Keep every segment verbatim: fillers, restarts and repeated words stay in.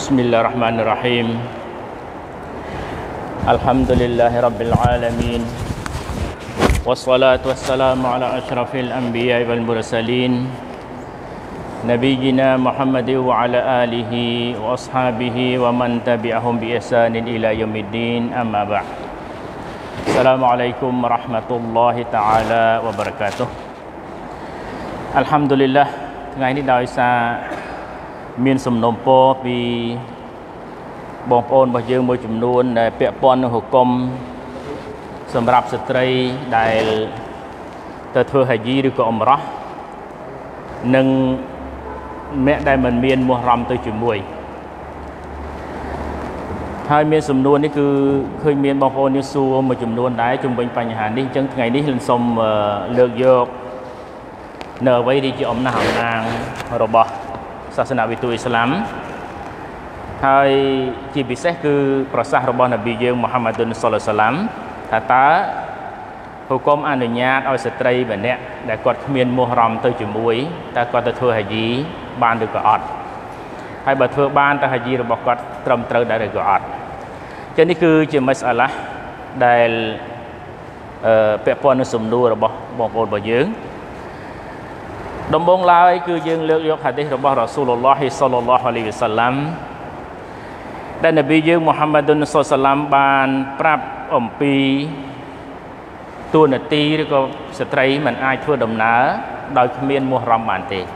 Bismillahirrahmanirrahim. Alhamdulillahi rabbil alamin. Wassalatu wassalamu ala asyrafil anbiya wal mursalin. Nabiyyina Muhammad wa ala alihi wa ashabihi wa man tabi'ahum bi ihsanin ila yaumiddin. Amma ba'd. Assalamualaikum warahmatullahi taala wabarakatuh. Alhamdulillah, ថ្ងៃនេះដោយសារមានសំណូមពរពីបងប្អូនរបស់យើងមួយចំនួនដែលពាក់ព័ន្ធនឹងហុគមសម្រាប់ស្ត្រីដែលទៅធ្វើហាជីឬក៏អ៊ុំរ៉ោះនិងអ្នកដែលមិនមានមោះរំទៅជាមួយហើយមានសំណួរនេះគឺឃើញមានបងប្អូននេះសួរមួយចំនួនដែរជុំវិញបញ្ហានេះអញ្ចឹងថ្ងៃនេះខ្ញុំសូមលើកយកនៅអ្វីដែលជាអំណះអំណាងរបស់សាសនាវិទូអ៊ីស្លាមហើយជាពិសេសគឺប្រសាសន៍របស់នប៊ីយើងមូហាម៉ាឌុនសល្លឡោះសាឡាមថាតើហុគមអនុញ្ញាតឲ្យស្ត្រីម្នាក់ដែលគាត់គ្មានមោះរំទៅជាមួយតើគាត់ទៅធ្វើហាជីបានឬក៏អត់ហើយបើធ្វើបានតើហាជីរបស់គាត់ត្រឹមត្រូវដែរឬក៏អត់ចឹងនេះគឺជាមស្អាឡាដែលអឺពាក់ព័ន្ធនឹងសំណួររបស់បងប្អូនរបស់យើងដំបូងឡើយគឺយើងលើកយកហាឌីសរបស់រ៉ាស៊ូលឡោះសល្លឡោះអាឡៃហ៊ីវសល្លាមដែលនប៊ីយើងមូហាម៉ាឌុនសល្លឡោះសាឡាមបានប្រាប់អំពីតួនាទីឬក៏ស្ត្រីមិនអាចធ្វើដំណើរដោយគ្មានមោះរំបានទេអ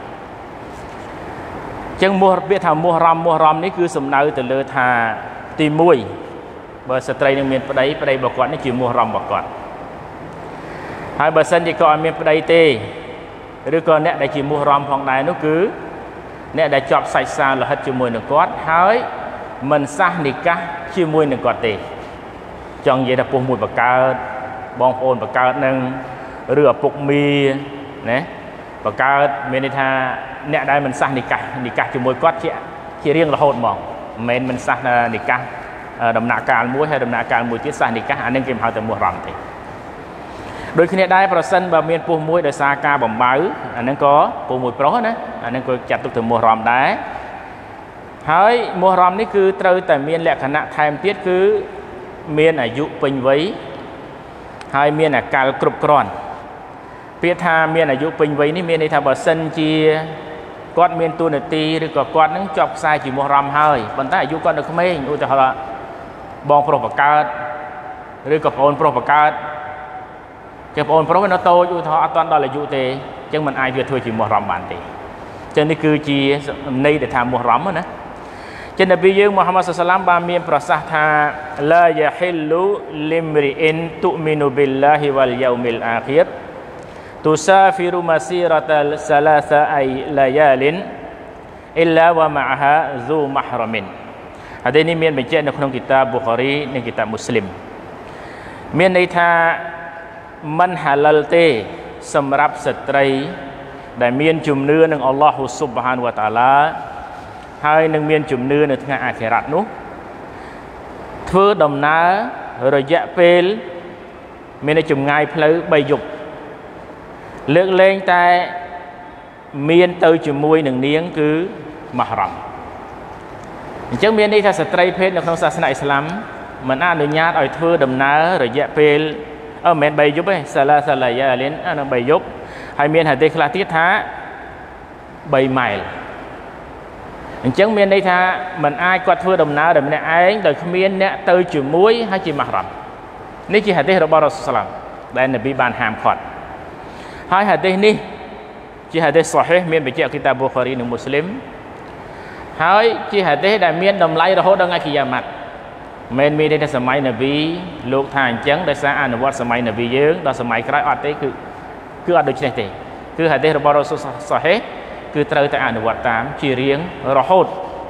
ញ្ចឹងមោះពាក្យថាមោះរំមោះរំនេះគឺសំដៅទៅលើថាទីមួយបើស្ត្រីនឹងមានប្តីប្តីរបស់គាត់នេះជាមោះរំរបស់គាត់ហើយបើសិនជាគាត់អត់មានប្តីទេឬក៏អ្នកដែលជាមោះរំផងដែរនោះគឺអ្នកដែលជាប់សាច់សារលហិតជាមួយនឹងគាត់ហើយមិនសះនិកាសជាមួយនឹងគាត់ទេចង់និយាយថាពុះមួយបកើតបងប្អូនបកើតនឹងឬឪពុកមីណាបកើតមានន័យថាអ្នកដែលមិនសះនិកាសនិកាសជាមួយគាត់ជាជារៀងរហូតហ្មងមិនមែនមិនសះនិកាសដំណាក់កាលមួយហើយដំណាក់កាលមួយទៀតសះនិកាសអានឹងគេហៅតែមោះរំទេដូចគ្នាដែរប្រសិនបើមានពោះមួយដោយសារការបំបៅអាហ្នឹងក៏ពោះមួយប្រុសណាអាហ្នឹងក៏ចាត់ទុកទៅមោះរំដែរហើយមោះរំនេះគឺត្រូវតែមានលក្ខណៈថែមទៀតគឺមានអាយុពេញវ័យហើយមានអាកាលគ្រប់គ្រាន់ពាក្យថាមានអាយុពេញវ័យនេះមានន័យថាបើសិនជាគាត់មានតួនាទីឬក៏គាត់នឹងជាប់ខ្សែជាមោះរំហើយប៉ុន្តែអាយុគាត់នៅក្មេងឧទាហរណ៍បងប្រុសបកើតឬក៏ប្អូនប្រុសបកើតគេបងប្រុសនៅតូចឧទាហរណ៍អត់ទាន់ដល់អាយុទេអញ្ចឹងមិនអាចវាធ្វើជាមោះរំបានទេអញ្ចឹងនេះគឺជាន័យដែលថាមោះរំណាចឹងនប៊ីយើងមូហាម៉ាត់សល្លឡោះបានមានប្រសាសន៍ថាឡាយ៉ាហ៊ីលូលីមរីអ៊ីនទុមីនូប៊ីលឡាហ៊ីវលយូមីលអាខិរទុសាហ្វីរុម៉ាស៊ីរ៉ាតលសាឡាសាអៃឡាយ៉ាលិនអ៊ីឡាវ៉ាម៉ាហាហ្ស៊ូម៉ាហ្រ៉ាមីនហាឌីសនេះមានបញ្ជាក់នៅក្នុងគីតាប៊ូខារីនិងគីតាមូស្លីមមានន័យថាមិនហាឡាល់ទេសម្រាប់ស្ត្រីដែលមានជំនឿនឹងអល់ឡោះស៊ុបហានវតាអាឡាហើយនឹងមានជំនឿនៅថ្ងៃអាខិរ៉ាត់នោះធ្វើដំណើររយៈពេលមានចម្ងាយផ្លូវបីយប់លើកលែងតែមានទៅជាមួយនឹងនាងគឺម៉ាហ្រ៉ាំអញ្ចឹងមានន័យថាស្ត្រីភេទនៅក្នុងសាសនាអ៊ីស្លាមមិនអនុញ្ញាតឲ្យធ្វើដំណើររយៈពេលអឺមិនមែនបីយប់ទេសាឡាសាឡាយ៉ាលិនអានឹងបីយប់ហើយមានហាឌីសខ្លះទៀតថាបីម៉ៃលអញ្ចឹងមានន័យថាมันអាចគាត់ធ្វើដំណើរតែម្នាក់ឯងដោយគ្មានអ្នកទៅជាមួយហើយជាម៉ាហ្រ៉ាំនេះជាហាឌីសរបស់រ៉ាស៊ូលសាឡាមដែលនប៊ីបានហាមឃាត់ហើយហាឌីសនេះជាហាឌីសសូហេះមានបញ្ជាក់គីតាប៊ូខារីនិងមូស្លីមហើយជាហាឌីសដែលមានតម្លៃរហូតដល់ថ្ងៃគីយ៉ាម៉ាត់មិនមានទេសម័យនប៊ីលោកថាអញ្ចឹងដោយសារអនុវត្តសម័យនប៊ីយើងដល់សម័យក្រោយអត់ទេគឺគឺអត់ដូចនេះទេគឺហាឌីសរបស់រ៉ាស៊ូលសូហេះគឺត្រូវតែអនុវត្តតាមជារៀងរហូត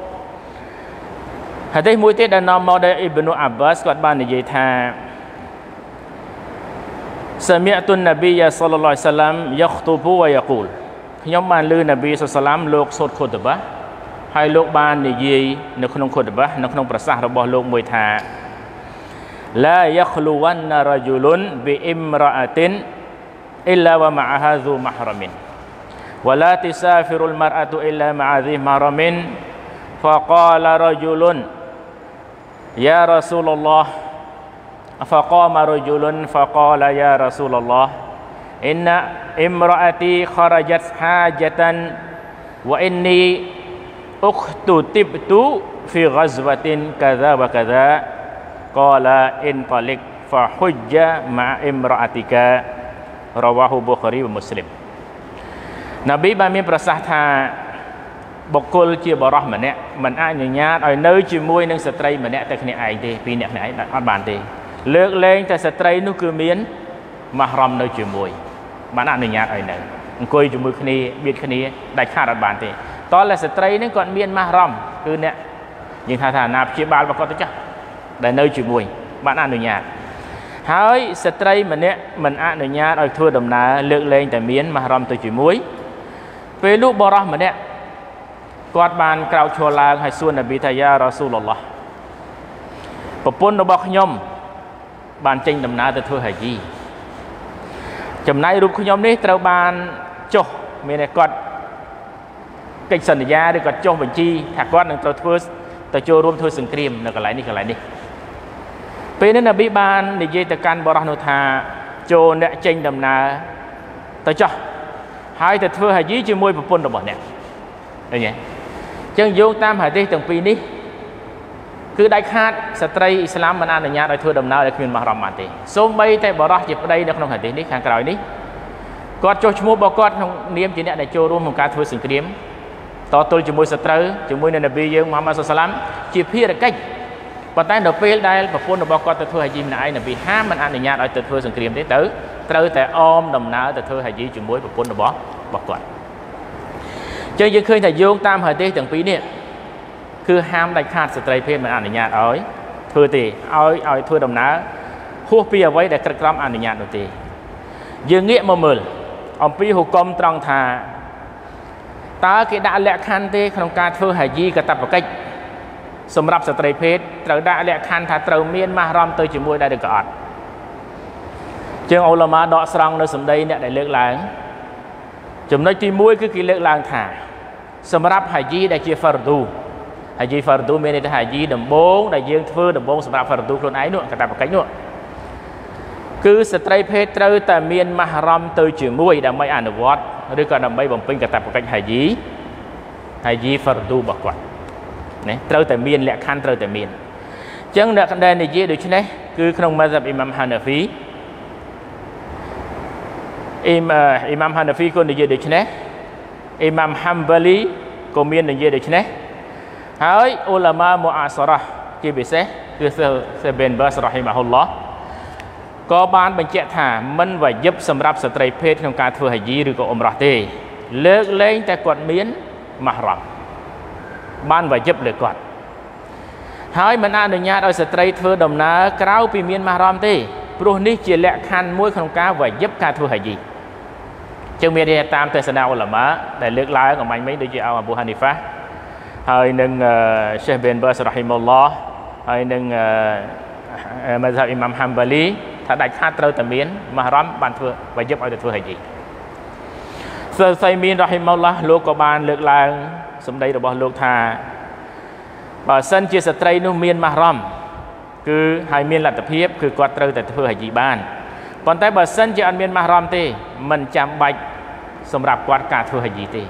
ហាឌីសមួយទៀតដែលនាំមកដោយអ៊ីបនុអាប់បាសគាត់បាននិយាយថាសាមីអតុននប៊ីយ៉ាសល្លឡោះអាឡៃហ៊ីវសល្លាមយ៉ាខ្តុបវ៉ាយ៉ាគូលខ្ញុំបានឮនប៊ីសល្លឡាមលោកសូត្រខុតបាហើយលោកបាននិយាយនៅក្នុងខុតបានៅក្នុងប្រសាសន៍របស់លោកមួយថាឡាយ៉ាខ្លូវ៉ាន់ណារ៉ាជូលុនប៊ីអ៊ីមរ៉ាអាតិនអ៊ីឡាវ៉ាម៉ាហាហ្ស៊ូម៉ាហ្រ៉ាមីន ولا تسافر المرأة إلا مع ذي محرم فقال رجل يا رسول الله فقام رجل فقال يا رسول الله إن امرأتي خرجت حاجة وإني اختتبت في غزوة كذا وكذا قال انطلق فحج مع امرأتك رواه البخاري ومسلم នប៊ីបានមានប្រសាសន៍ថាបុគ្គលជាបរិសម្នាក់មិនអនុញ្ញាតឲ្យនៅជាមួយនឹងស្ត្រីម្នាក់តែគ្នាឯងទេពីរនាក់គ្នាឯងអត់បានទេលើកលែងតែស្ត្រីនោះគឺមានមហរំនៅជាមួយបានអនុញ្ញាតឲ្យនៅអង្គុយជាមួយគ្នាបៀតគ្នាដាច់ខាតអត់បានទេតើស្ត្រីនឹងគាត់មានមហរំគឺអ្នកយើងថាថាអាណាព្យាបាលរបស់គាត់ទៅចាស់ដែលនៅជាមួយបានអនុញ្ញាតហើយស្ត្រីម្នាក់មិនអនុញ្ញាតឲ្យធ្វើដំណើរលើកលែងតែមានមហរំទៅជាមួយពេលនោះបរិសម្នាក់គាត់បានក្រោកឈរឡើងហើយសួរនប៊ីថាយ៉ារ៉ាស៊ូលឡោះប្រពន្ធរបស់ខ្ញុំបានចេញដំណើរទៅធ្វើហាជីចំណាយរូបខ្ញុំនេះត្រូវបានចុះមានតែគាត់កិច្ចសន្យាឬគាត់ចុះបញ្ជីថាគាត់នឹងត្រូវធ្វើទៅចូលរួមធ្វើសង្គ្រាមនៅកន្លែងនេះកន្លែងនេះពេលនេះនប៊ីបាននិយាយទៅកាន់បរិសនោះថាចូលអ្នកចេញដំណើរទៅចុះហើយទៅធ្វើហាជីជាមួយប្រពន្ធរបស់អ្នកឃើញទេអញ្ចឹងយោងតាមហាឌីសទាំងពីរនេះគឺដាច់ខាតស្ត្រីអ៊ីស្លាមមិនអនុញ្ញាតឲ្យធ្វើដំណើរដែលគ្មានមហរ៉មបានទេសូម្បីតែបរិសជាប្តីនៅក្នុងហាឌីសនេះខាងក្រោយនេះគាត់ចុះឈ្មោះរបស់គាត់ក្នុងនាមជាអ្នកដែលចូលរួមក្នុងការធ្វើសង្គ្រាមតទល់ជាមួយសត្រូវជាមួយនឹងនប៊ីយើងមូហាម៉ាត់សុសឡាមជាភារកិច្ចប៉ុន្តែដល់ពេលដែលប្រពន្ធរបស់គាត់ទៅធ្វើហាជីម្នាក់ឯងនប៊ីហាមមិនអនុញ្ញាតឲ្យទៅធ្វើសង្គ្រាមទេទៅត្រូវតែអមដំណើរទៅធ្វើហាជីជាមួយប្រពន្ធរបស់របស់គាត់ចឹងយើងឃើញថាយោងតាមហាឌីសទាំងពីរនេះគឺហាមដាច់ខាតស្ត្រីភេទមិនអនុញ្ញាតឲ្យធ្វើទេឲ្យឲ្យធ្វើដំណើរហួសពីអ្វីដែលក្រឹតក្រមអនុញ្ញាតនោះទេយើងងាកមកមើលអំពីហុគមត្រង់ថាតើគេដាក់លក្ខខណ្ឌទេក្នុងការធ្វើហាជីកាតព្វកិច្ចសម្រាប់ស្ត្រីភេទត្រូវដាក់លក្ខខណ្ឌថាត្រូវមានមហរ៉មទៅជាមួយដែរឬក៏អត់ជាងអ៊ូឡាម៉ាដកស្រង់នៅសម្ដីអ្នកដែលលើកឡើងចំណុចទីមួយគឺគេលើកឡើងថាសម្រាប់ហាជីដែលជាហ្វារឌូហាជីហ្វារឌូមានន័យថាហាជីដំបូងដែលយើងធ្វើដំបូងសម្រាប់ហ្វារឌូខ្លួនឯងនោះកាតព្វកិច្ចនោះគឺស្ត្រីភេទត្រូវតែមានមហរ៉មទៅជាមួយដើម្បីអនុវត្តឬក៏ដើម្បីបំពេញកាតព្វកិច្ចហាជីហាជីហ្វារឌូរបស់គាត់ណាត្រូវតែមានលក្ខខណ្ឌត្រូវតែមានអញ្ចឹងអ្នកដែលនិយាយដូចនេះគឺក្នុងម៉ាហ្សាប់អ៊ីម៉ាំហាណាហ្វីអ៊ីមអ៊ីម៉ាំហាណាហ្វីក៏និយាយដូចនេះអ៊ីម៉ាំហាំបាលីក៏មាននិយាយដូចនេះហើយអ៊ូឡាម៉ាមូអាសារ៉ាជាពិសេសគឺសេបិនបាសរ៉ហ៊ីម៉ាហ៊ុលឡោះក៏បានបញ្ជាក់ថាមិនវ៉ាយិបសម្រាប់ស្ត្រីភេទក្នុងការធ្វើហាជីឬក៏អ៊ុំរ៉ាទេលើកលែងតែគាត់មានមហរ៉មបានវ៉ាយិបលើគាត់ហើយមិនអនុញ្ញាតឲ្យស្ត្រីធ្វើដំណើរក្រៅពីមានមហរ៉មទេព្រោះនេះជាលក្ខខណ្ឌមួយក្នុងការវ៉ាយិបការធ្វើហាជីចឹងមានតាមទស្សនៈអ៊ូឡាម៉ាដែលលើកឡើងអំបញ្ញមិញដូចជាអប៊ូហានីហ្វាហើយនឹងសេះប៊ីនបាសរ៉ហ៊ីម៉ុលឡោះហើយនឹងម៉ាហ្សាប់អ៊ីម៉ាំហាំបាលីថាដាច់ខាតត្រូវតែមានមហរ៉មបានធ្វើវ៉ាយិបឲ្យទៅធ្វើហាជីសឺសៃមីនរ៉ហ៊ីម៉ុលឡោះលោកក៏បានលើកឡើងសម្ដីរបស់លោកថាបើសិនជាស្ត្រីនោះមានមហរ៉មគឺហើយមានលទ្ធភាពគឺគាត់ត្រូវតែធ្វើហាជីបានប៉ុន្តែបើសិនជាអត់មានមហរ៉មទេមិនចាំបាច់សម្រាប់គាត់ការធ្វើហាជីទេ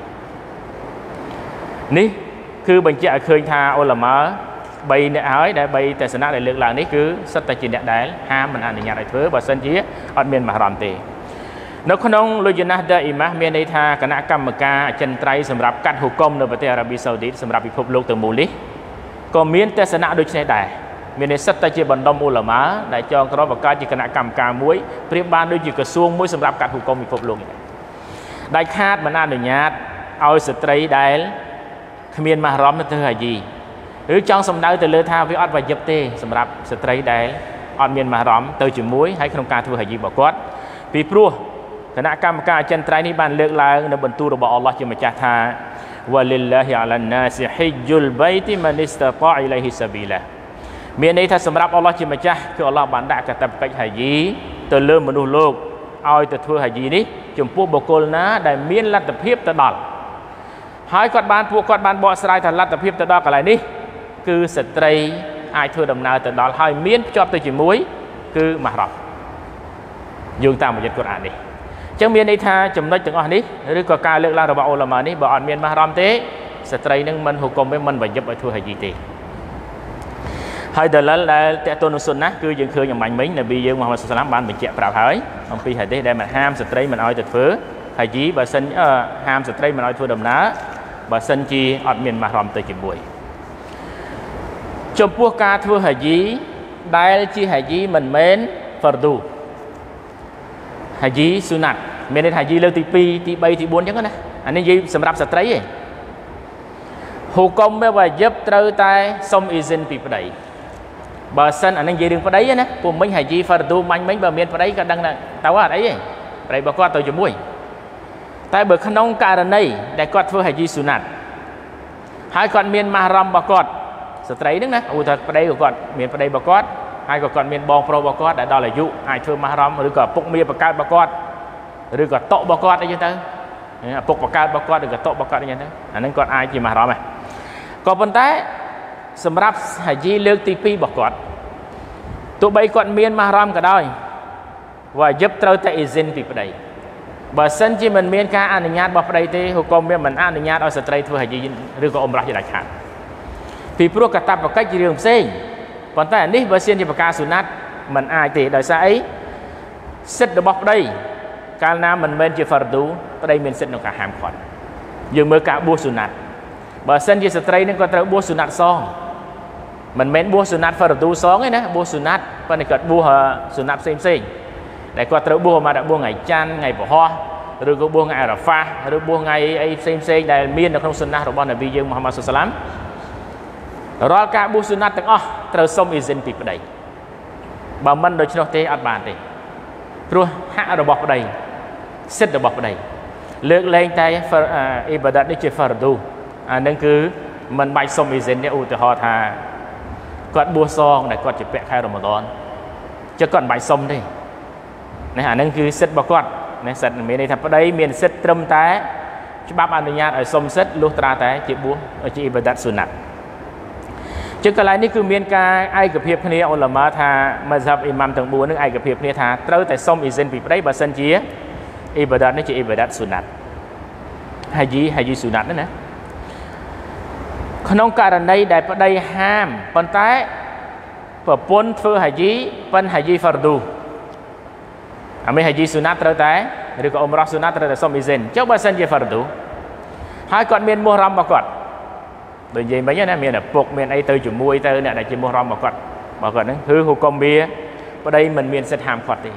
នេះគឺបញ្ជាក់ឲ្យឃើញថាអ៊ូឡាម៉ាបីអ្នកហើយដែលបីទស្សនៈដែលលើកឡើងនេះគឺសិតតែជាអ្នកដែលហាមមិនអនុញ្ញាតឲ្យធ្វើបើសិនជាអត់មានមហរ៉មទេនៅក្នុងលុយណាស់ដាអ៊ីម៉ាស់មានន័យថាគណៈកម្មការអចិន្ត្រៃយ៍សម្រាប់កាត់ហុគមនៅប្រទេសអារ៉ាប៊ីសាអូឌីតសម្រាប់ពិភពលោកទាំងមូលនេះក៏មានទស្សនៈដូចនេះដែរមានន័យសិតតែជាបណ្ដុំអ៊ូឡាម៉ាដែលចងក្រងបង្កើតជាគណៈកម្មការមួយប្រៀបបានដូចជាក្រសួងមួយសម្រាប់កាត់ហុគមពិភពលោកនេះដាច់ខាតមិនអនុញ្ញាតឲ្យស្ត្រីដែលគ្មានមហរ៉មទៅធ្វើហាជីឬចង់សម្ដៅទៅលើថាវាអត់វ៉ាយិបទេសម្រាប់ស្ត្រីដែលអត់មានមហរ៉មទៅជាមួយហើយក្នុងការធ្វើហាជីរបស់គាត់ពីព្រោះគណៈកម្មការអចិន្ត្រៃយ៍នេះបានលើកឡើងនៅបន្ទូលរបស់អល់ឡោះជាម្ចាស់ថាវ៉ាលិលឡាហ៊ីអាឡានណាសហ៊ីជុលបៃទីម៉ានីស្តាតាអ៊ីឡៃហ៊ីសាប៊ីឡាមានន័យថាសម្រាប់អល់ឡោះជាម្ចាស់គឺអល់ឡោះបានដាក់កាតព្វកិច្ចហាជីទៅលើមនុស្សលោកឲ្យទៅធ្វើហាជីនេះចំពោះបុគ្គលណាដែលមានលទ្ធភាពទៅដល់ហើយគាត់បានពួកគាត់បានបកស្រាយថាលទ្ធភាពទៅដល់កន្លែងនេះគឺស្ត្រីអាចធ្វើដំណើរទៅដល់ហើយមានភ្ជាប់ទៅជាមួយគឺមហរ៉មយោងតាមបញ្ញត្តិកូរ៉ាននេះអញ្ចឹងមានន័យថាចំណុចទាំងអស់នេះឬក៏ការលើកឡើងរបស់អ៊ូឡាម៉ានេះបើអត់មានមហរ៉មទេស្ត្រីនឹងមិនហុគមទេមិនបញ្ញត្តិឲ្យធ្វើហាជីទេហើយដលលដែលតេតូនសុនណាគឺយើងឃើញអំបញ្ញមិញនប៊ីយើងមូហាម៉ាត់សុសឡាមបានបញ្ជាក់ប្រាប់ហើយអំពីហាឌីសដែលមិនហាមស្ត្រីមិនឲ្យទៅធ្វើហាជីបើសិនហាមស្ត្រីមិនឲ្យធ្វើដំណើរបើសិនជាអត់មានមហរ៉មទៅជាមួយចំពោះការធ្វើហាជីដែលជាហាជីមិនមែនហ្វរឌូហាជីស៊ូណាត់មានន័យថាហាជីលើកទីពីរទីបីទីបួនអញ្ចឹងណាអានេះនិយាយសម្រាប់ស្ត្រីឯងហុគមវាវ៉ាយិបត្រូវតែសុំអ៊ីហ្សិនពីប្តីបើសិនអានឹងនិយាយរឿងប្តីណាពួកមិញហាជីហ្វារឌូមាញ់មិញបើមានប្តីក៏ដឹងទៅអត់អីទេប្តីរបស់គាត់ទៅជាមួយតែបើក្នុងករណីដែលគាត់ធ្វើហាជីស៊ូណាត់ហើយគាត់មានមហរ៉មរបស់គាត់ស្ត្រីហ្នឹងណាឧទាហរណ៍ប្តីរបស់គាត់មានប្តីរបស់គាត់ហើយក៏គាត់មានបងប្រុសរបស់គាត់ដែលដល់អាយុអាចធ្វើមហរ៉មឬក៏ឪពុកមាបង្កើតរបស់គាត់ឬក៏តុរបស់គាត់អីចឹងទៅឪពុកបង្កើតរបស់គាត់ឬក៏តុរបស់គាត់អីចឹងទៅអាហ្នឹងគាត់អាចជាមហរ៉មដែរក៏ប៉ុន្តែសម្រាប់ហាជីលើកទីពីររបស់គាត់ទោះបីគាត់មានមហរ៉មក៏ដោយវ៉ាយិបត្រូវតែអ៊ីហ្សិនពីប្តីបើសិនជាមិនមានការអនុញ្ញាតរបស់ប្តីទេហុគមវាមិនអនុញ្ញាតឲ្យស្ត្រីធ្វើហាជីឬក៏អ៊ុំរ៉ះជាដាច់ខាតពីព្រោះកាតព្វកិច្ចជារឿងផ្សេងប៉ុន្តែនេះបើសិនជាប្រការស៊ូណាត់មិនអាចទេដោយសារអីសិទ្ធិរបស់ប្តីកាលណាមិនមែនជាហ្វារឌូប្តីមានសិទ្ធិក្នុងការហាមឃាត់យើងមើលការបួសស៊ូណាត់បើសិនជាស្ត្រីនឹងក៏ត្រូវបួសស៊ូណាត់សងមិនមែនបួសស៊ូណាត់ហ្វារឌូសងទេណាបួសស៊ូណាត់ប៉ុន្តែគាត់បួសស៊ូណាត់ផ្សេងផ្សេងដែលគាត់ត្រូវបួសមកដល់បួសថ្ងៃច័ន្ទថ្ងៃពហុឬក៏បួសថ្ងៃអារ៉ាហ្វាឬបួសថ្ងៃអីផ្សេងផ្សេងដែលមាននៅក្នុងសុណារបស់នប៊ីយើងមូហាម៉ាត់សុសឡាមរាល់ការបួសស៊ូណាត់ទាំងអស់ត្រូវសុំអ៊ីហ្សិនពីប្តីបើមិនដូច្នោះទេអត់បានទេព្រោះហក្សរបស់ប្តីសិទ្ធិរបស់ប្តីលើកលែងតែអ៊ីបាដាតនេះជាហ្វារឌូអានឹងគឺមិនបាច់សុំអ៊ីហ្សិនទេឧទាហរណ៍ថាគាត់បួសសងដែលគាត់ជាពាក់ខែរ៉ូម៉ាដនចឹងគាត់មិនបាច់សុំទេនេះអានឹងគឺសិទ្ធិរបស់គាត់នេះសិទ្ធិមានន័យថាប្តីមានសិទ្ធិត្រឹមតែច្បាប់អនុញ្ញាតឲ្យសុំសិទ្ធិលុះត្រាតែជាបួសជាអ៊ីបាដាតស៊ូណាត់ជាកន្លែងនេះគឺមានការឯកភាពគ្នាអ៊ុលាម៉ាថាម៉ាហ្សាប់អ៊ីម៉ាំទាំងបួននឹងឯកភាពគ្នាថាត្រូវតែសុំអ៊ីហ្សិនពីប្តីបើសិនជាអ៊ីបាដាតនេះជាអ៊ីបាដាតស៊ូណាត់ហាជីហាជីស៊ូណាត់ណាក្នុងករណីដែលប្តីហាមប៉ុន្តែប្រពន្ធធ្វើហាជីប៉ិនហាជីហ្វារឌូអាមេហាជីស៊ូណាត់ត្រូវតែឬក៏អ៊ុំរ៉ះស៊ូណាត់ត្រូវតែសុំអ៊ីហ្សិនចុះបើសិនជាហ្វារឌូហើយគាត់មានមុហរ៉មរបស់គាត់ដូចនិយាយមិញណាមានឪពុកមានអីទៅជាមួយទៅអ្នកដែលជាមុហរ៉មរបស់គាត់របស់គាត់ហ្នឹងគឺហុគមវាប្តីមិនមានសិទ្ធិហាមឃាត់ទេ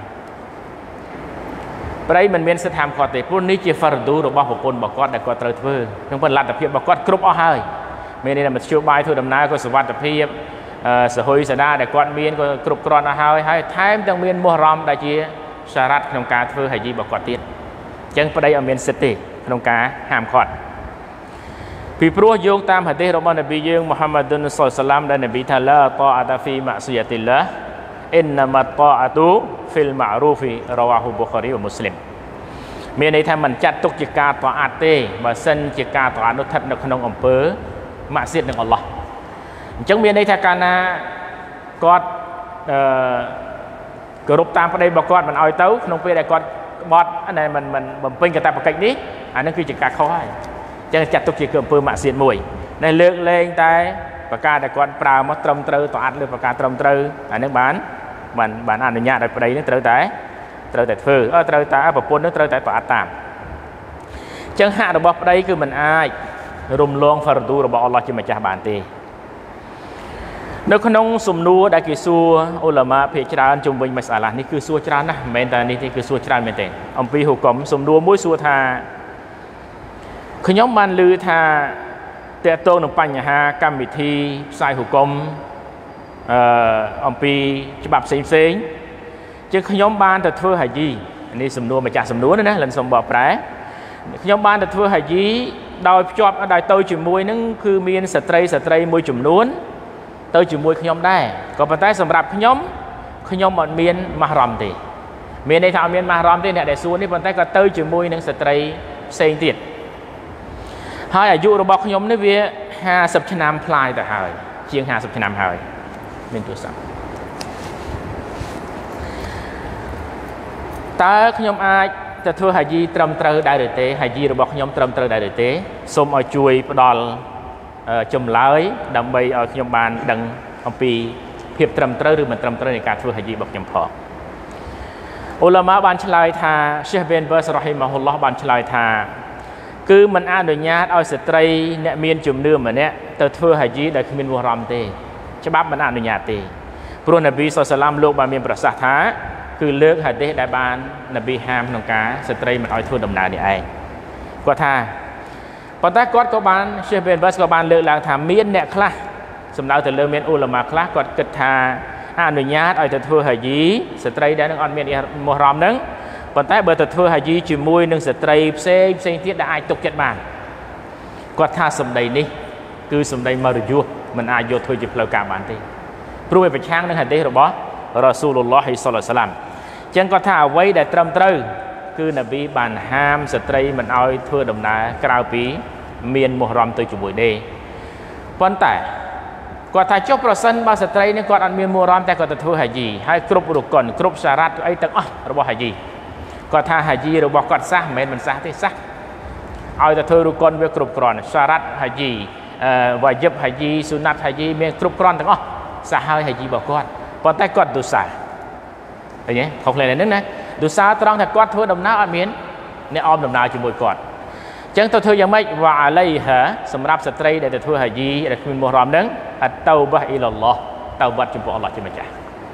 ប្តីមិនមានសិទ្ធិហាមឃាត់ទេព្រោះនេះជាហ្វារឌូរបស់ប្រពន្ធរបស់គាត់ដែលគាត់ត្រូវធ្វើក្នុងប៉ុន្តែលទ្ធភាពរបស់គាត់គ្រប់អស់ហើយមានន័យថាមធ្យោបាយធ្វើដំណើរក៏សុវត្ថិភាពសហុយសដាដែលគាត់មានក៏គ្រប់គ្រាន់អស់ហើយហើយថែមទាំងមានមុហរ៉មដែលជាសារ៉ាត់ក្នុងការធ្វើហាជីរបស់គាត់ទៀតអញ្ចឹងប្តីអត់មានសិទ្ធិទេក្នុងការហាមឃាត់ពីព្រោះយោងតាមហាឌីសរបស់នប៊ីយើងមូហាម៉ាឌុនសុលឡាឡាមដែលនប៊ីថាឡាតាអតាហ្វីម៉ាស៊ីយ៉ាទីឡាអ៊ីនណាម៉ាតាអទូហ្វីលម៉ារូហ្វីរ៉ាវ៉ាហ៊ូប៊ូខារីវមូស្លីមមានន័យថាមិនចាត់ទុកជាការតាអាត់ទេបើសិនជាការតាអាត់នោះស្ថិតនៅក្នុងអំពើម៉ាក់សៀតនឹងអល់ឡោះអញ្ចឹងមានន័យថាកាលណាគាត់អឺគោរពតាមប្តីរបស់គាត់មិនអោយទៅក្នុងពេលដែលគាត់ក្បត់ដែលមិនមិនបំពេញកាតព្វកិច្ចនេះអានឹងគឺជាការខុសហើយចឹងចាត់ទុកជាអំពើម៉ាក់សៀតមួយនេះលើកលែងតែប្រការដែលគាត់ប្រើមកត្រឹមត្រូវតអាត់លើប្រការត្រឹមត្រូវអានឹងបានបានបានអនុញ្ញាតឲ្យប្តីនឹងត្រូវតែត្រូវតែធ្វើអឺត្រូវតែប្រពន្ធនឹងត្រូវតែតអាត់តាមចឹងហក្សរបស់ប្តីគឺមិនអាចរំលងហ្វារឌូរបស់អល់ឡោះជាម្ចាស់បានទេនៅក្នុងសំណួរដែលគេសួរអ៊ុលាម៉ាភាគច្រើនជុំវិញម៉ាសាឡានេះគឺសួរច្រើនណាស់មិនមែនតែនេះទេគឺសួរច្រើនមែនទេអំពីហុគមសំណួរមួយសួរថាខ្ញុំបានឮថាតើតើនឹងបញ្ហាកម្មវិធីផ្សាយហុគមអឺអំពីច្បាប់ផ្សេងផ្សេងជាងខ្ញុំបានទៅធ្វើហាជីនេះសំណួរម្ចាស់សំណួរណាលិនសុំបកប្រែខ្ញុំបានទៅធ្វើហាជីដោយភ្ជាប់ដោយទៅជាមួយនឹងគឺមានស្ត្រីស្ត្រីមួយចំនួនទៅជាមួយខ្ញុំដែរក៏ប៉ុន្តែសម្រាប់ខ្ញុំខ្ញុំអត់មានមហរ៉មទេមានន័យថាអត់មានមហរ៉មទេអ្នកដែលសួរនេះប៉ុន្តែក៏ទៅជាមួយនឹងស្ត្រីផ្សេងទៀតហើយអាយុរបស់ខ្ញុំនេះវាห้าสิบឆ្នាំផ្លាយទៅហើយជាងห้าสิบឆ្នាំហើយមានទូរស័ព្ទតើខ្ញុំអាចទៅធ្វើហាជីត្រឹមត្រូវដែរឬទេហាជីរបស់ខ្ញុំត្រឹមត្រូវដែរឬទេសូមឲ្យជួយផ្ដល់ចម្លើយដើម្បីឲ្យខ្ញុំបានដឹងអំពីភាពត្រឹមត្រូវឬមិនត្រឹមត្រូវនៃការធ្វើហាជីរបស់ខ្ញុំផងអ៊ូឡាម៉ាបានឆ្លើយថា Sheikh bin Baz rahimahullah បានឆ្លើយថាគឺមិនអនុញ្ញាតឲ្យស្ត្រីអ្នកមានជំនឿម្នាក់ទៅធ្វើហាជីដែលគ្មានវរំទេច្បាប់មិនអនុញ្ញាតទេព្រោះនប៊ីសល្លឡាមលោកបានមានប្រសាសន៍ថាគឺលើកហាឌីសដែលបាននប៊ីហាមក្នុងការស្ត្រីមិនឲ្យធ្វើដំណើរនេះឯងគាត់ថាប៉ុន្តែគាត់ក៏បាន Sheikh bin Baz ក៏បានលើកឡើងថាមានអ្នកខ្លះសំដៅទៅលើមានអ៊ូឡាម៉ាខ្លះគាត់គិតថាអនុញ្ញាតឲ្យទៅធ្វើហាជីស្ត្រីដែលនឹងអត់មានមហរ៉មហ្នឹងប៉ុន្តែបើទៅធ្វើហាជីជាមួយនឹងស្ត្រីផ្សេងផ្សេងទៀតដែលអាចទុកចិត្តបានគាត់ថាសម្ដីនេះគឺសម្ដីមរយុះមិនអាចយកធ្វើជាផ្លូវការបានទេព្រោះវាប្រឆាំងនឹងហាឌីសរបស់រ៉ាស៊ូលឡោះសល្លឡាមអញ្ចឹងគាត់ថាអ្វីដែលត្រឹមត្រូវគឺនប៊ីបានហាមស្ត្រីមិនឲ្យធ្វើដំណើរក្រៅពីមានមហរ៉មទៅជាមួយទេប៉ុន្តែគាត់ថាចុះប្រសិនបើស្ត្រីនេះគាត់អត់មានមហរ៉មតែគាត់ទៅធ្វើហាជីហើយគ្រប់រុកុនគ្រប់សារ៉ាត់អីទាំងអស់របស់ហាជីគាត់ថាហាជីរបស់គាត់សះមិនមែនមិនសះទេសះឲ្យទៅធ្វើរុកុនវាគ្រប់គ្រាន់សារ៉ាត់ហាជីអឺវ៉ាយិបហាជីស៊ូណាត់ហាជីមានគ្រប់គ្រាន់ទាំងអស់សះហើយហាជីរបស់គាត់ប៉ុន្តែគាត់ទុសាឃើញទេខុសគ្នានេះណាទុសាត្រង់ថាគាត់ធ្វើដំណើរអត់មានអ្នកអមដំណើរជាមួយគាត់អញ្ចឹងទៅធ្វើយ៉ាងម៉េចវ៉ាអាឡៃហាសម្រាប់ស្ត្រីដែលទៅធ្វើហាជីដែលគ្មានមហរ៉មហ្នឹងអតតោបះអ៊ីឡឡោះតោបាត់ចំពោះអល់ឡោះជាម្ចាស់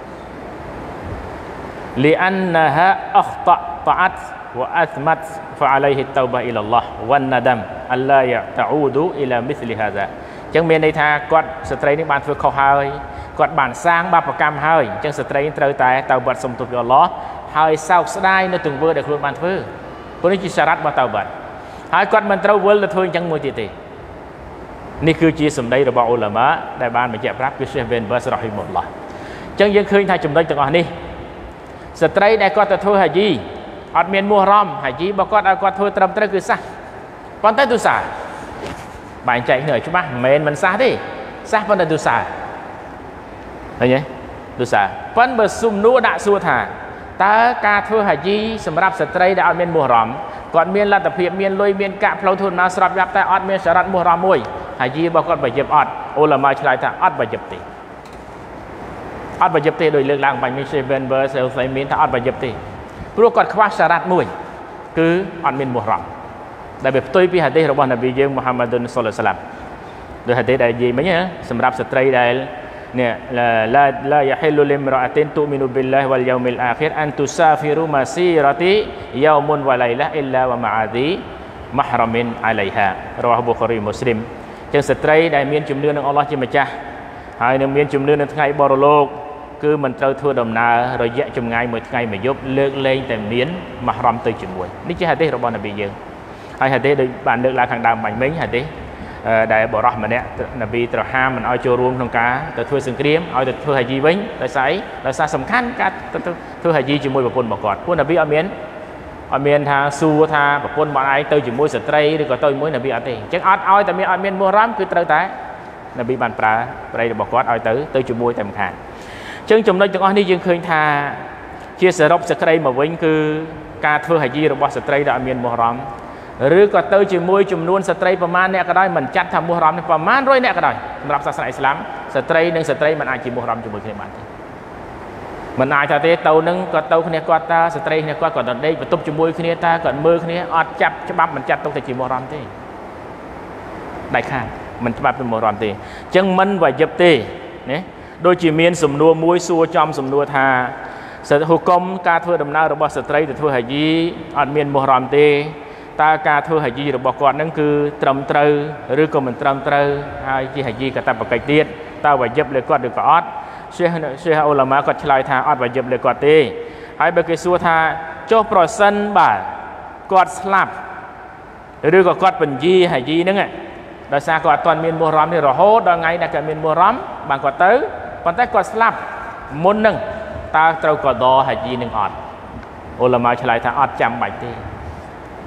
លីអានណាហាអខតតអាត់វ៉ាអស្មាត់ហ្វាអាឡៃហ៊ីតោបះអ៊ីឡឡោះវ៉ានណាដាមអល់ឡាយ៉ាតអ៊ូឌូអ៊ីឡាមីស្លីហាហ្សាអញ្ចឹងមានន័យថាគាត់ស្ត្រីនេះបានធ្វើខុសហើយគាត់បានសាងបាបកម្មហើយអញ្ចឹងស្ត្រីត្រូវតែតោបាត់សុំទោសពីអល់ឡោះហើយសោកស្ដាយនៅទង្វើដែលខ្លួនបានធ្វើព្រោះនេះជាសារ៉ាត់របស់តោបាត់ហើយគាត់មិនត្រូវវិលទៅធ្វើអញ្ចឹងមួយទៀតទេនេះគឺជាសម្ដីរបស់អ៊ូឡាម៉ាដែលបានបញ្ជាក់ប្រាប់គឺ Sheikh bin Baz rahimahullah អញ្ចឹងយើងឃើញថាចំណុចទាំងអស់នេះស្ត្រីដែលគាត់ទៅធ្វើហាជីអត់មានមហរ៉មហាជីរបស់គាត់ឲ្យគាត់ធ្វើត្រឹមត្រូវគឺសះប៉ុន្តែទុសាបែងចែកគ្នាឲ្យច្បាស់មិនមែនមិនសះទេសះប៉ុន្តែទុសាឃើញទេទុសាប៉ុន្តែបើសុំនួរដាក់សួរថាតើការធ្វើហាជីសម្រាប់ស្ត្រីដែលអត់មានមហរ៉មគាត់មានលទ្ធភាពមានលុយមានកាក់ផ្លូវធ្វើដំណើរស្រាប់យ៉ាប់តែអត់មានសារ៉ាត់មហរ៉មមួយហាជីរបស់គាត់បយិបអត់អ៊ូឡាម៉ាឆ្លើយថាអត់បយិបទេអត់បយិបទេដោយលើកឡើងបាញ់មីសេវិនបឺសេលសៃមានថាអត់បយិបទេព្រោះគាត់ខ្វះសារ៉ាត់មួយគឺអត់មានមហរ៉មដែលវាផ្ទុយពីហាឌីសរបស់នប៊ីយើងមូហាម៉ាឌុនសល្លឡាមដោយហាឌីសដែលនិយាយមិញសម្រាប់ស្ត្រីដែលនេះឡាឡាយ៉ាហ៊ីលូលីមរ៉អាទីនទូមីនូប៊ីលឡាហ៍វលយូមីលអាខិរអានទូសាហ្វីរូម៉ាស៊ីរ៉ាទីយូមុនវឡៃឡាអ៊ីឡាវម៉ាអាឌីម៉ាហ្រ៉ាមីនអាឡៃហារ៉ាហ៍ប៊ូខារីមូស្លីមចឹងស្ត្រីដែលមានជំនឿនឹងអល់ឡោះជាម្ចាស់ហើយនឹងមានជំនឿនៅថ្ងៃបរលោកគឺមិនត្រូវធ្វើដំណើររយៈចម្ងាយមួយថ្ងៃមួយយប់លើកលែងតែមានម៉ាហ្រ៉ាំទៅជាមួយនេះជាហាឌីសរបស់នប៊ីយើងហើយហាឌីសដូចបានលើកឡើងខាងដើមបាញ់មិញហាឌីសដែលបរោះម្នាក់នប៊ីត្រូវហាមមិនឲ្យចូលរួមក្នុងការទៅធ្វើសង្គ្រាមឲ្យទៅធ្វើហាជីវិញដោយសារអីដោយសារសំខាន់ការធ្វើហាជីជាមួយប្រពន្ធរបស់គាត់ព្រោះនប៊ីអត់មានអត់មានថាសួរថាប្រពន្ធរបស់ឯងទៅជាមួយស្ត្រីឬក៏ទៅជាមួយនប៊ីអត់ទេអញ្ចឹងអត់ឲ្យតែមានអត់មានមហរ៉មគឺត្រូវតែនប៊ីបានប្រើប្រិយរបស់គាត់ឲ្យទៅទៅជាមួយតែម្ខាងអញ្ចឹងចំណុចទាំងអស់នេះយើងឃើញថាជាសរុបសេចក្តីមកវិញគឺការធ្វើហាជីរបស់ស្ត្រីដែលអត់មានមហរ៉មឬក៏ទៅជាមួយចំនួនស្ត្រីប្រមាណអ្នកក៏ដោយមិនចាត់ថាមហរ៉មនេះប្រមាណរយអ្នកក៏ដោយសម្រាប់សាសនាអ៊ីស្លាមស្ត្រីនិងស្ត្រីមិនអាចជាមហរ៉មជាមួយគ្នាបានទេមិនអាចថាទេទៅនឹងក៏ទៅគ្នាគាត់តាស្ត្រីគ្នាគាត់ក៏ដេកបន្ទប់ជាមួយគ្នាតាគាត់មើលគ្នាអត់ចាប់ច្បាប់មិនចាត់ទុកតែជាមហរ៉មទេដាច់ខាតមិនច្បាប់ពីមហរ៉មទេអញ្ចឹងមិនវ៉ាយិបទេណាដូចជាមានសំណួរមួយសួរចំសំណួរថាសិទ្ធិហុគមការធ្វើដំណើររបស់ស្ត្រីទៅធ្វើហាជីអត់មានមហរ៉មទេតើការធ្វើហាជីរបស់គាត់នឹងគឺត្រឹមត្រូវឬក៏មិនត្រឹមត្រូវហើយជាហាជីកតបកិច្ចទៀតតើវ៉ាយិបលើគាត់ឬក៏អត់Sheikh Sheikh អ៊ូឡាម៉ាគាត់ឆ្លើយថាអត់វ៉ាយិបលើគាត់ទេហើយបើគេសួរថាចុះប្រសិនបើគាត់ស្លាប់ឬក៏គាត់បញ្ជាហាជីហ្នឹងដោយសារគាត់អត់ទាន់មានមហរ៉មនេះរហូតដល់ថ្ងៃដែលគាត់មានមហរ៉មបានគាត់ទៅប៉ុន្តែគាត់ស្លាប់មុនហ្នឹងតើត្រូវកដោហាជីនឹងអត់អ៊ូឡាម៉ាឆ្លើយថាអត់ចាំបាច់ទេ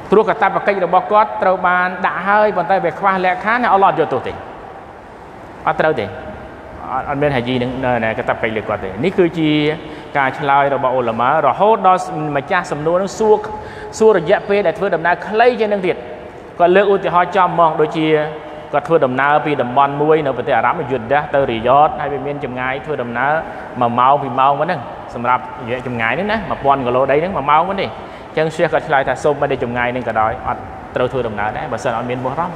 ព្រោះកតាបកិច្ចរបស់គាត់ត្រូវបានដាក់ហើយប៉ុន្តែវាខ្វះលក្ខខណ្ឌអល់ឡោះយកទោសទេអត់ត្រូវទេអត់មានហាជីនឹងកតាបកិច្ចលើគាត់ទេនេះគឺជាការឆ្លើយរបស់អ៊ុលម៉ារហូតដល់ម្ចាស់សំណួរនឹងសួរសួររយៈពេលដែលធ្វើដំណើរខ្លីជាងនឹងទៀតគាត់លើកឧទាហរណ៍ចំហ្មងដូចជាគាត់ធ្វើដំណើរពីតំបន់មួយនៅប្រទេសអារ៉ាប់យូដាសទៅរីយ៉តហើយវាមានចម្ងាយធ្វើដំណើរមួយម៉ោងពីរម៉ោងហ្នឹងសម្រាប់រយៈចម្ងាយហ្នឹងណាmột nghìnគីឡូដីហ្នឹងមួយម៉ោងហ្នឹងទេអញ្ចឹងsheikhគាត់ឆ្លើយថាសូមមិនតែចម្ងាយហ្នឹងក៏ដោយអត់ត្រូវធ្វើដំណើរដែរបើសិនអត់មានមុហរ៉ម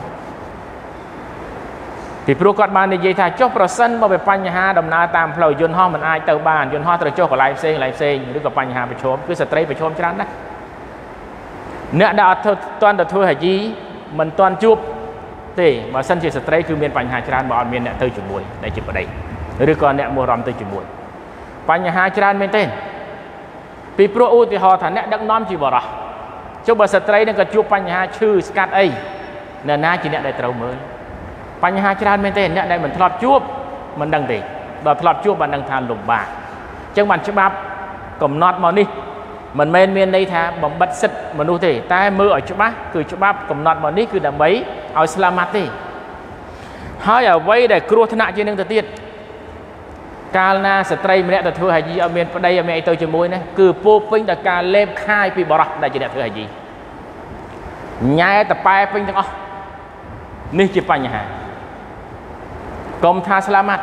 ពីព្រោះគាត់បាននិយាយថាចុះប្រសិនបើវាបញ្ហាដំណើរតាមផ្លូវយន្តហោះមិនអាចទៅបានយន្តហោះត្រូវចុះកន្លែងផ្សេងកន្លែងផ្សេងឬក៏បញ្ហាប្រឈមគឺស្ត្រីប្រឈមច្រើនណាស់អ្នកដែលអត់ទាន់ទៅធ្វើហាជីមិនទាន់ជួបទេបើសិនជាស្ត្រីគឺមានបញ្ហាច្រើនបើអត់មានអ្នកទៅជាមួយដែលជាប្តីឬក៏អ្នកមុហរ៉មទៅជាមួយបញ្ហាច្រើនមែនទេពីព្រោះឧទាហរណ៍ថាអ្នកដឹកនាំជាបរិះចុះបើស្ត្រីនឹងក៏ជួបបញ្ហាឈឺស្កាត់អីនៅណាជាអ្នកដែលត្រូវមើលបញ្ហាច្រើនមែនទេអ្នកដែលមិនធ្លាប់ជួបមិនដឹងទេដល់ធ្លាប់ជួបបានដឹងថាលំបាកអញ្ចឹងបានច្បាប់កំណត់មកនេះមិនមែនមានន័យថាបំបិទសិទ្ធិមនុស្សទេតែមើលឲ្យច្បាស់គឺច្បាប់កំណត់មកនេះគឺដើម្បីឲ្យស្លាមាត់ទេហើយអ្វីដែលគ្រោះថ្នាក់ជាងនឹងទៅទៀតកាលណាស្ត្រីម្នាក់ទៅធ្វើហាជីអត់មានប្តីអត់មានអីទៅជាមួយណាគឺពោពេញដោយការលេបខាយពីបរិះដែលជាអ្នកធ្វើហាជីញ៉ែតប៉ែពេញទាំងអស់នេះជាបញ្ហាកុំថាស្លាមាត់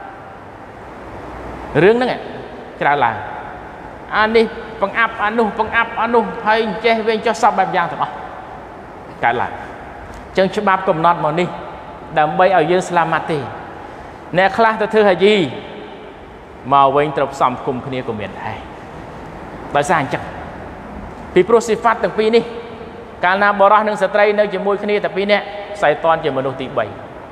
រឿងហ្នឹងច្រើនឡើងអានេះបង្អាប់អានោះបង្អាប់អានោះហើយចេះវិញចុះសពបែបយ៉ាងទាំងអស់កើតឡើងអញ្ចឹងច្បាប់កំណត់មកនេះដើម្បីឲ្យយើងស្លាមាត់ទេអ្នកខ្លះទៅធ្វើហាជីមកវិញត្រូវផ្សំគុំគ្នាក៏មានដែរដោយសារអញ្ចឹងពីព្រោះសិហ្វាត់ទាំងពីរនេះកាលណាបរិះនិងស្ត្រីនៅជាមួយគ្នាតែពីរនាក់សៃតានជាមនុស្សទីបី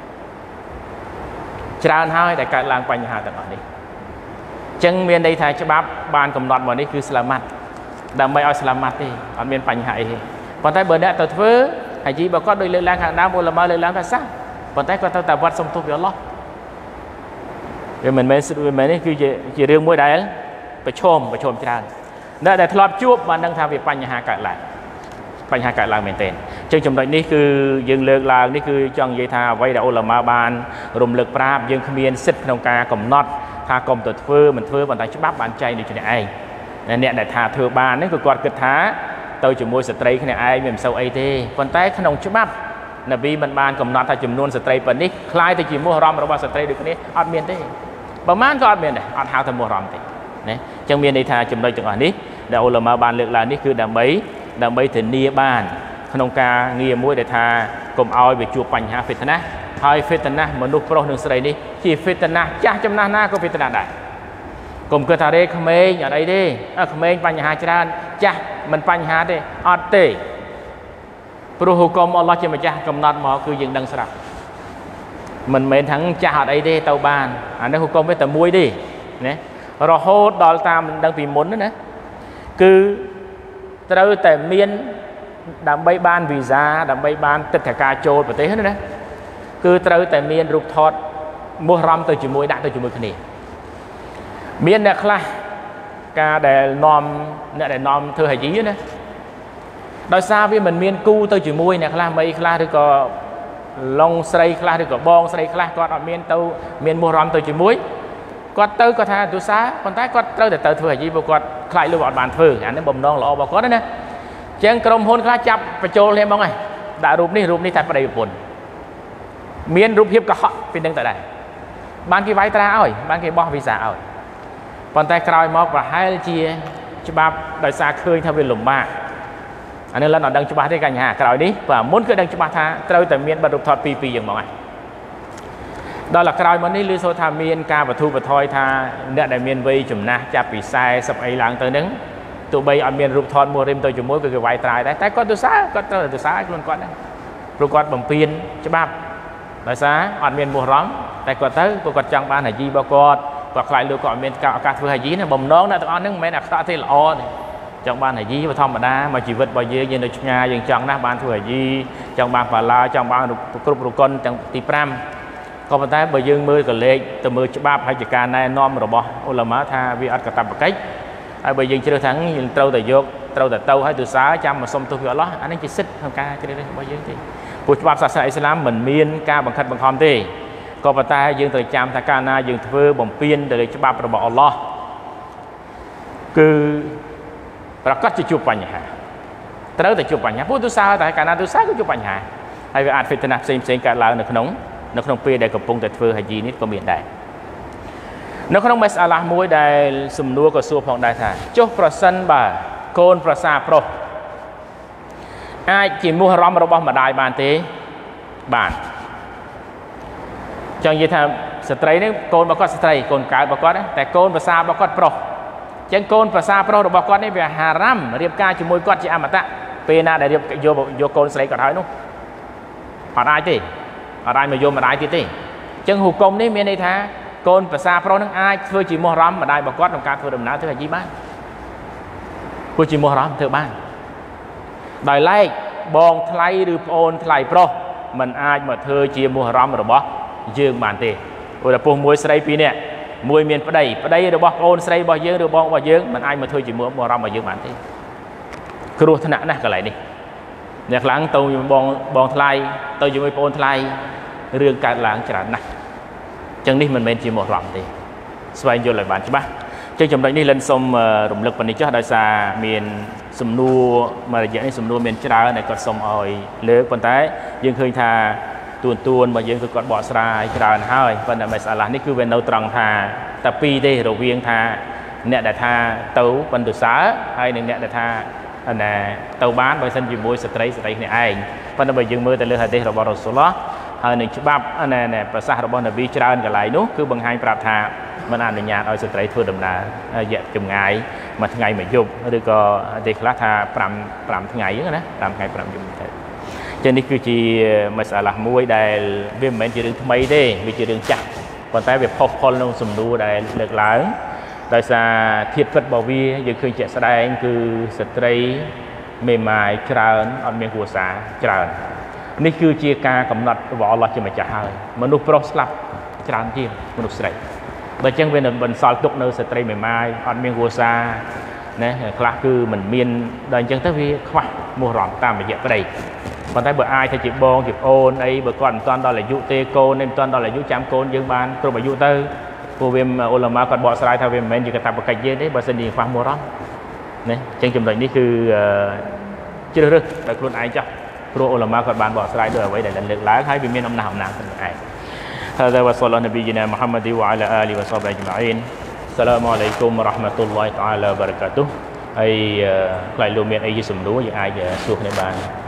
ច្រើនហើយដែលកើតឡើងបញ្ហាទាំងអស់នេះចឹងមានន័យថាច្បាប់បានកំណត់មកនេះគឺស្លាមាត់ដើម្បីឲ្យស្លាមាត់ទេអត់មានបញ្ហាអីទេប៉ុន្តែបើអ្នកទៅធ្វើហាជីបើគាត់ដូចលើកឡើងខាងដើមអ៊ុលម៉ាលើកឡើងថាសះប៉ុន្តែគាត់ទៅតែវត្តសុំទោសពីអល់ឡោះវាមិនមែនវាមិននេះគឺជាជារឿងមួយដែលប្រឈមប្រឈមច្រើនអ្នកដែលធ្លាប់ជួបបានដឹងថាវាបញ្ហាកើតឡើងបញ្ហាកើតឡើងមែនទែនអញ្ចឹងចំណុចនេះគឺយើងលើកឡើងនេះគឺចង់និយាយថាអ្វីដែលអ៊ុលម៉ាបានរំលឹកប្រាប់យើងគ្មានសិទ្ធិក្នុងការកំណត់ថាកុំទៅធ្វើមិនធ្វើប៉ុន្តែច្បាប់បានចែងដូចគ្នាឯងអ្នកដែលថាធ្វើបាននេះគឺគាត់គិតថាទៅជាមួយស្ត្រីគ្នាឯងមិនសូវអីទេប៉ុន្តែក្នុងច្បាប់នប៊ីមិនបានកំណត់ថាចំនួនស្ត្រីប៉ុណ្នេះคล้ายទៅជាមុហរ៉មរបស់ស្ត្រីដូចគ្នាអត់មានទេប្រហែលក៏អត់មានដែរអត់ហៅថាមុហរ៉មទេណាអញ្ចឹងមានន័យថាចំណុចទាំងអស់នេះដែលអ៊ុលម៉ាបានលើកឡើងនេះគឺដើម្បីដើម្បីធានាបានក្នុងការងារមួយដែលថាកុំឲ្យវាជួបបញ្ហាហ្វីតណាហើយហ្វីតណាមនុស្សប្រុសនិងស្រីនេះជាហ្វីតណាចាស់ចំណាស់ណាក៏ហ្វីតណាដែរកុំគិតថារេក្មេងអត់អីទេក្មេងបញ្ហាច្រើនចាស់មិនបញ្ហាទេអត់ទេព្រោះហុគមអល់ឡោះជាម្ចាស់កំណត់មកគឺយើងដឹងស្រាប់មិនមែនថាចាស់អត់អីទេទៅបានអានេះហុគមវាតែមួយទេណារហូតដល់តាមមិនដឹងពីមុនណាគឺត្រូវតែមានដើម្បីបានវីសាដើម្បីបានទឹកធការចូលប្រទេសណាគឺត្រូវតែមានរូបថតមុហរ៉មទៅជាមួយដាក់ទៅជាមួយគ្នាមានអ្នកខ្លះការដែលនាំអ្នកដែលនាំធ្វើហាជីណាដោយសារវាមិនមានគូទៅជាមួយអ្នកខ្លះមីខ្លះឬក៏ឡុងស្រីខ្លះឬក៏បងស្រីខ្លះគាត់អត់មានទៅមានមុហរ៉មទៅជាមួយគាត់ទៅគាត់ថាទុសាប៉ុន្តែគាត់ត្រូវតែទៅធ្វើហាជីព្រោះគាត់ខ្លាចលុបអត់បានធ្វើអានេះបំណងល្អរបស់គាត់ណាចឹងក្រុមហ៊ុនខ្លះចាប់បញ្ចូលគ្នាហ្មងឯងដាក់រូបនេះរូបនេះតែប្តីប្រពន្ធមានរូបភាពកុហកពីនឹងទៅដែរបានគេវាយត្រាឲ្យបានគេបោះវីសាឲ្យប៉ុន្តែក្រោយមកប្រហែលជាច្បាប់ដោយសារឃើញថាវាលំបាកអានេះលិនអត់ដឹងច្បាស់ទេកញ្ញាក្រោយនេះបើមុនគឺដឹងច្បាស់ថាត្រូវតែមានប័ណ្ណរូបថតពីរពីរយ៉ាងហ្មងឯងដល់តែក្រោយមកនេះឮសូរថាមានការបទូបថយថាអ្នកដែលមានវ័យចំណាស់ចាប់ពីสี่สิบអីឡើងទៅនឹងទោះបីអត់មានរូបថតមួយរិមទៅជាមួយគឺគេវាយត្រាយដែរតែគាត់ទុសាគាត់ត្រូវទុសាឲ្យខ្លួនគាត់ដែរព្រោះគាត់បំពេញច្បាប់ដោយសារអត់មានមុហរ៉មតែគាត់ទៅព្រោះគាត់ចង់បានហាជីរបស់គាត់គាត់ខ្លាចលោកគាត់អត់មានឱកាសធ្វើហាជីណាបំណងអ្នកទាំងអស់ហ្នឹងមិនមែនអក្សរទេល្អទេចង់បានហាជីធម្មតាមកជីវិតរបស់យើងយើងនៅឆ្ងាយយើងចង់ណាស់បានធ្វើហាជីចង់បានបាឡាចង់បានគ្រប់រុកុនទាំងទីห้าក៏ប៉ុន្តែបើយើងមើលកលេចទៅមើលច្បាប់ហើយជាការណែនាំរបស់អ៊ុលម៉ាថាវាអត់កតាបកិច្ចហើយបើយើងជ្រើសថាយើងត្រូវតែយកត្រូវតែទៅឲ្យទូសាចាំមកសុំទោសពីអល់ឡោះអានេះជាសិទ្ធិក្នុងការជ្រើសរើសរបស់យើងទេព្រោះច្បាប់សាសនាអ៊ីស្លាមមិនមានការបង្ខិតបង្ខំទេក៏ប៉ុន្តែយើងត្រូវចាំថាកាលណាយើងធ្វើបំពេញទៅលើច្បាប់របស់អល់ឡោះគឺប្រកាសជាជួបបញ្ហាត្រូវតែជួបបញ្ហាព្រោះទូសាតែកាលណាទូសាគឺជួបបញ្ហាហើយវាអាចហ្វីតណាផ្សេងផ្សេងកើតឡើងនៅក្នុងនៅក្នុងពេលដែលកំពុងតែធ្វើហាជីនេះក៏មានដែរនៅក្នុងមេសអាឡាមួយដែលសំណួរក៏សួរផងដែរថាចុះប្រសិនបើកូនប្រសាប្រុសអាចជាមោះរំរបស់ម្ដាយបានទេបានចង់និយាយថាស្ត្រីនេះកូនរបស់គាត់ស្ត្រីកូនកើតរបស់គាត់តែកូនប្រសារបស់គាត់ប្រុសអញ្ចឹងកូនប្រសាប្រុសរបស់គាត់នេះវាហារ៉ាំរៀបការជាមួយគាត់ជាអមតៈពេលណាដែលរៀបយកយកកូនស្រីគាត់ហើយនោះអត់អាចទេអត់អាចមកយកម្ដាយទៀតទេអញ្ចឹងហុគមនេះមានន័យថាកូនប្រសាប្រុសនឹងអាចធ្វើជាមោះរំម្ដាយរបស់គាត់ក្នុងការធ្វើដំណើរធ្វើហាជីបានព្រោះជាមោះរំធ្វើបានដោយឡែកបងថ្លៃឬប្អូនថ្លៃប្រុសมันអាចមកធ្វើជាមោះរំរបស់យើងបានទេព្រោះតែពុះមួយស្រីពីរនាក់មួយមានប្តីប្តីរបស់ប្អូនស្រីរបស់យើងឬបងរបស់យើងมันអាចមកធ្វើជាមោះរំរបស់យើងបានទេគ្រោះថ្នាក់ណាស់កន្លែងនេះអ្នកខ្លាំងទៅបងបងថ្លៃទៅជាមួយប្អូនថ្លៃរឿងកើតឡើងច្រើនណាស់ចឹងនេះមិនមែនជាមោះរំទេស្វែងយល់ឲ្យបានច្បាស់ចឹងចំណុចនេះលិនសូមរំលឹកប៉ុណ្នេះចុះដោយសារមានសំណួរមួយរយៈនេះសំណួរមានច្រើនដែលគាត់សូមឲ្យលើកប៉ុន្តែយើងឃើញថាទួនទួនរបស់យើងគឺគាត់បកស្រាយច្រើនហើយប៉ុន្តែមេសាឡានេះគឺវានៅត្រង់ថាតែពីរទេរវាងថាអ្នកដែលថាទៅប៉ុន្តែសើហើយនិងអ្នកដែលថាណាទៅបានបើសិនជាមួយស្ត្រីស្ត្រីគ្នាឯងប៉ុន្តែបើយើងមើលទៅលើហាឌីសរបស់រ៉ូស៊ូលឡោះហើយនឹងច្បាប់ណែប្រសាសន៍របស់នប៊ីច្រើនកន្លែងនោះគឺបង្ហាញប្រាប់ថាមិនអនុញ្ញាតឲ្យស្ត្រីធ្វើដំណើររយៈចម្ងាយមួយថ្ងៃមួយយប់ឬក៏ទេខ្លះថា5 5ថ្ងៃហ្នឹងណា5ថ្ងៃ5យប់ទៅចឹងនេះគឺជាមសាឡាមួយដែលវាមិនមែនជារឿងថ្មីទេវាជារឿងចាស់ប៉ុន្តែវាផុសផុលក្នុងសំណួរដែលលើកឡើងដោយសារធៀបពិតរបស់វាយើងឃើញជាក់ស្ដែងគឺស្ត្រីមេម៉ាយច្រើនអត់មានគ្រួសារច្រើននេះគឺជាការកំណត់របស់អល់ឡោះជាម្ចាស់ហើយមនុស្សប្រុសស្លាប់ច្រើនជាងមនុស្សស្រីបើអញ្ចឹងវានឹងបន្សល់ទុកនៅស្ត្រីមេម៉ាយអត់មានគ្រួសារណាខ្លះគឺមិនមានដល់អញ្ចឹងទៅវាខ្វះមោះរំតាមរយៈប្តីប៉ុន្តែបើអាចទៅជាបងជាប្អូនអីបើគាត់មិនទាន់ដល់អាយុទេកូនមិនទាន់ដល់អាយុចាំកូនយើងបានគ្រប់អាយុទៅព្រោះវាអ៊ុលាម៉ាគាត់បកស្រាយថាវាមិនមែនជាកាតព្វកិច្ចយើងទេបើសិនជាខ្វះមោះរំណាអញ្ចឹងចំណុចនេះគឺជ្រើសរើសដោយខ្លួនឯងចាស់ព្រោះអ៊ុលាម៉ាគាត់បានបកស្រាយដោយអ្វីដែលលើកឡើងហើយវាមានអំណះអំណាងខ្លួនឯងهذا وصلى الله نبينا محمد وعلى آله وصحبه أجمعين السلام عليكم ورحمة الله تعالى وبركاته ហើយ ខ្លៃលោកមានអីជាសំណួរយើងអាចសួរគ្នាបាន